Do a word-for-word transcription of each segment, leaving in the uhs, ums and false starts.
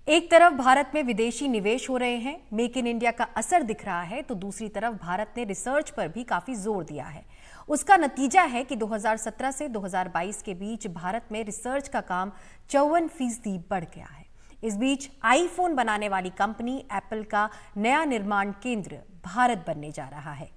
एक तरफ भारत में विदेशी निवेश हो रहे हैं, मेक इन इंडिया का असर दिख रहा है, तो दूसरी तरफ भारत ने रिसर्च पर भी काफी जोर दिया है। उसका नतीजा है कि दो हज़ार सत्रह से दो हज़ार बाईस के बीच भारत में रिसर्च का काम चौवन फीसदी बढ़ गया है। इस बीच आईफोन बनाने वाली कंपनी एप्पल का नया निर्माण केंद्र भारत बनने जा रहा है।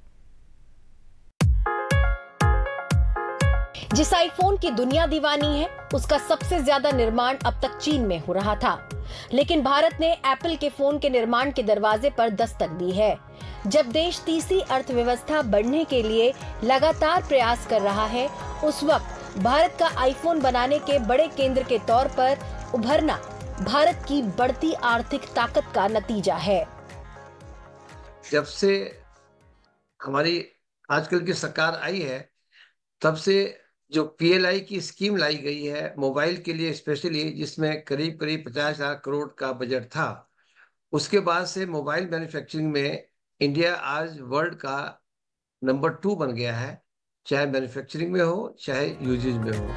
जिस आईफोन की दुनिया दीवानी है, उसका सबसे ज्यादा निर्माण अब तक चीन में हो रहा था, लेकिन भारत ने एप्पल के फोन के निर्माण के दरवाजे पर दस्तक दी है। जब देश तीसरी अर्थव्यवस्था बढ़ने के लिए लगातार प्रयास कर रहा है, उस वक्त भारत का आईफोन बनाने के बड़े केंद्र के तौर पर उभरना भारत की बढ़ती आर्थिक ताकत का नतीजा है। जब से हमारी आजकल की सरकार आई है, तब से जो पी एल आई की स्कीम लाई गई है मोबाइल के लिए स्पेशली, जिसमें करीब करीब पचास हजार करोड़ का बजट था, उसके बाद से मोबाइल मैन्युफैक्चरिंग में इंडिया आज वर्ल्ड का नंबर टू बन गया है, चाहे मैन्युफैक्चरिंग में हो चाहे यूजेज में हो।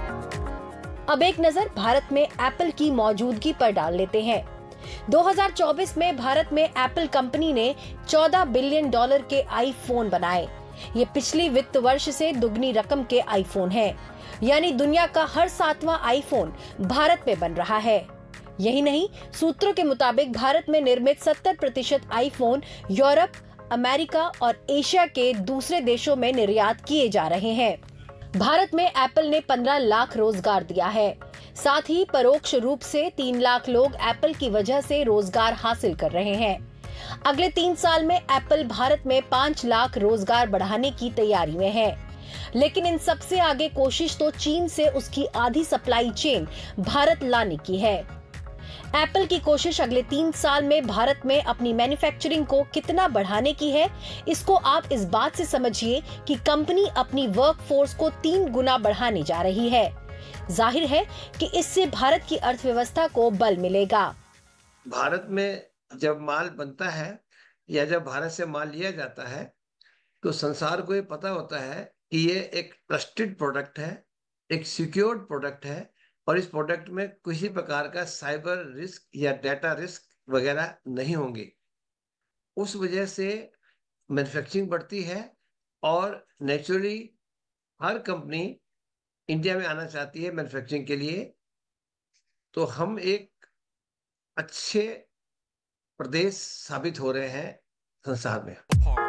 अब एक नजर भारत में एप्पल की मौजूदगी पर डाल लेते हैं। दो हज़ार चौबीस में भारत में एप्पल कंपनी ने चौदह बिलियन डॉलर के आईफोन बनाए। ये पिछली वित्त वर्ष से दुगनी रकम के आईफोन हैं, यानी दुनिया का हर सातवां आईफोन भारत में बन रहा है। यही नहीं, सूत्रों के मुताबिक भारत में निर्मित सत्तर प्रतिशत आईफोन यूरोप, अमेरिका और एशिया के दूसरे देशों में निर्यात किए जा रहे हैं। भारत में एप्पल ने पंद्रह लाख रोजगार दिया है। साथ ही परोक्ष रूप से तीन लाख लोग एप्पल की वजह से रोजगार हासिल कर रहे हैं। अगले तीन साल में एप्पल भारत में पाँच लाख रोजगार बढ़ाने की तैयारी में है, लेकिन इन सबसे आगे कोशिश तो चीन से उसकी आधी सप्लाई चेन भारत लाने की है। एप्पल की कोशिश अगले तीन साल में भारत में अपनी मैन्युफैक्चरिंग को कितना बढ़ाने की है, इसको आप इस बात से समझिए कि कंपनी अपनी वर्कफोर्स को तीन गुना बढ़ाने जा रही है। जाहिर है कि इससे भारत की अर्थव्यवस्था को बल मिलेगा। भारत में जब माल बनता है या जब भारत से माल लिया जाता है, तो संसार को ये पता होता है कि ये एक ट्रस्टेड प्रोडक्ट है, एक सिक्योर्ड प्रोडक्ट है, और इस प्रोडक्ट में किसी प्रकार का साइबर रिस्क या डेटा रिस्क वगैरह नहीं होंगे। उस वजह से मैन्युफैक्चरिंग बढ़ती है और नेचुरली हर कंपनी इंडिया में आना चाहती है मैन्युफैक्चरिंग के लिए। तो हम एक अच्छे प्रदेश साबित हो रहे हैं संसार में।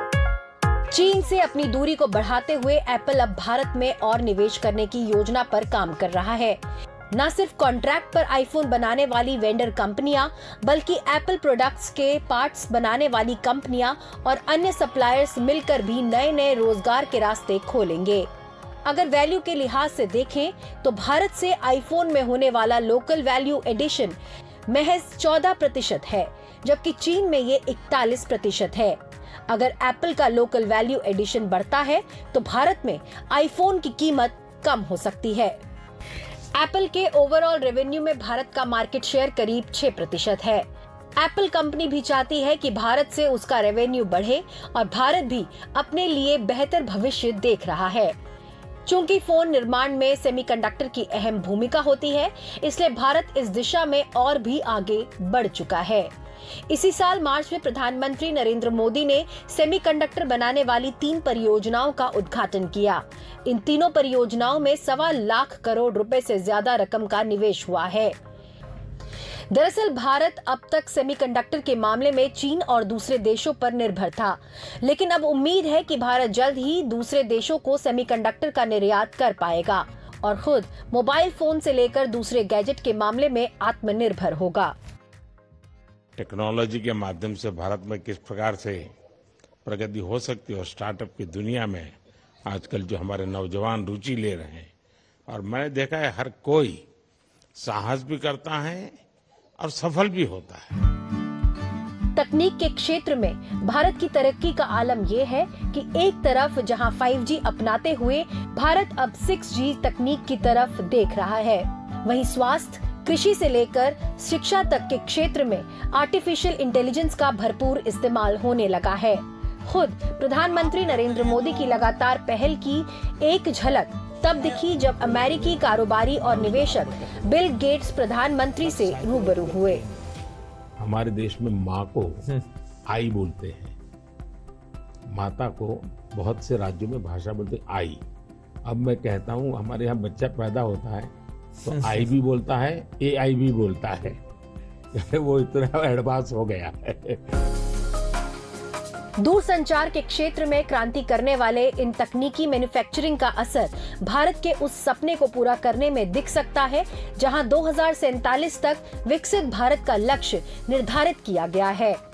चीन से अपनी दूरी को बढ़ाते हुए एप्पल अब भारत में और निवेश करने की योजना पर काम कर रहा है। न सिर्फ कॉन्ट्रैक्ट पर आईफोन बनाने वाली वेंडर कंपनियां, बल्कि एप्पल प्रोडक्ट्स के पार्ट्स बनाने वाली कंपनियां और अन्य सप्लायर्स मिलकर भी नए नए रोजगार के रास्ते खोलेंगे। अगर वैल्यू के लिहाज से देखें तो भारत से आईफोन में होने वाला लोकल वैल्यू एडिशन महज चौदह प्रतिशत है, जबकि चीन में ये इकतालीस प्रतिशत है। अगर एप्पल का लोकल वैल्यू एडिशन बढ़ता है तो भारत में आईफोन की कीमत कम हो सकती है। एप्पल के ओवरऑल रेवेन्यू में भारत का मार्केट शेयर करीब छह प्रतिशत है। एप्पल कंपनी भी चाहती है कि भारत से उसका रेवेन्यू बढ़े और भारत भी अपने लिए बेहतर भविष्य देख रहा है। चूंकि फोन निर्माण में सेमीकंडक्टर की अहम भूमिका होती है, इसलिए भारत इस दिशा में और भी आगे बढ़ चुका है। इसी साल मार्च में प्रधानमंत्री नरेंद्र मोदी ने सेमीकंडक्टर बनाने वाली तीन परियोजनाओं का उद्घाटन किया। इन तीनों परियोजनाओं में सवा लाख करोड़ रुपए से ज्यादा रकम का निवेश हुआ है। दरअसल भारत अब तक सेमीकंडक्टर के मामले में चीन और दूसरे देशों पर निर्भर था, लेकिन अब उम्मीद है कि भारत जल्द ही दूसरे देशों को सेमीकंडक्टर का निर्यात कर पाएगा और खुद मोबाइल फोन से लेकर दूसरे गैजेट के मामले में आत्मनिर्भर होगा। टेक्नोलॉजी के माध्यम से भारत में किस प्रकार से प्रगति हो सकती है और स्टार्टअप की दुनिया में आजकल जो हमारे नौजवान रुचि ले रहे हैं, और मैंने देखा है हर कोई साहस भी करता है और सफल भी होता है। तकनीक के क्षेत्र में भारत की तरक्की का आलम यह है कि एक तरफ जहां फाइव जी अपनाते हुए भारत अब सिक्स जी तकनीक की तरफ देख रहा है, वहीं स्वास्थ्य, कृषि से लेकर शिक्षा तक के क्षेत्र में आर्टिफिशियल इंटेलिजेंस का भरपूर इस्तेमाल होने लगा है। खुद प्रधानमंत्री नरेंद्र मोदी की लगातार पहल की एक झलक तब दिखी जब अमेरिकी कारोबारी और निवेशक बिल गेट्स प्रधानमंत्री से रूबरू हुए। हमारे देश में माँ को आई बोलते हैं, माता को बहुत से राज्यों में भाषा बोलते हैं आई। अब मैं कहता हूँ हमारे यहाँ बच्चा पैदा होता है तो आई भी बोलता है, ए आई भी बोलता है। वो इतना एडवांस हो गया है। दूरसंचार के क्षेत्र में क्रांति करने वाले इन तकनीकी मैन्युफैक्चरिंग का असर भारत के उस सपने को पूरा करने में दिख सकता है जहां दो हज़ार सैंतालीस तक विकसित भारत का लक्ष्य निर्धारित किया गया है।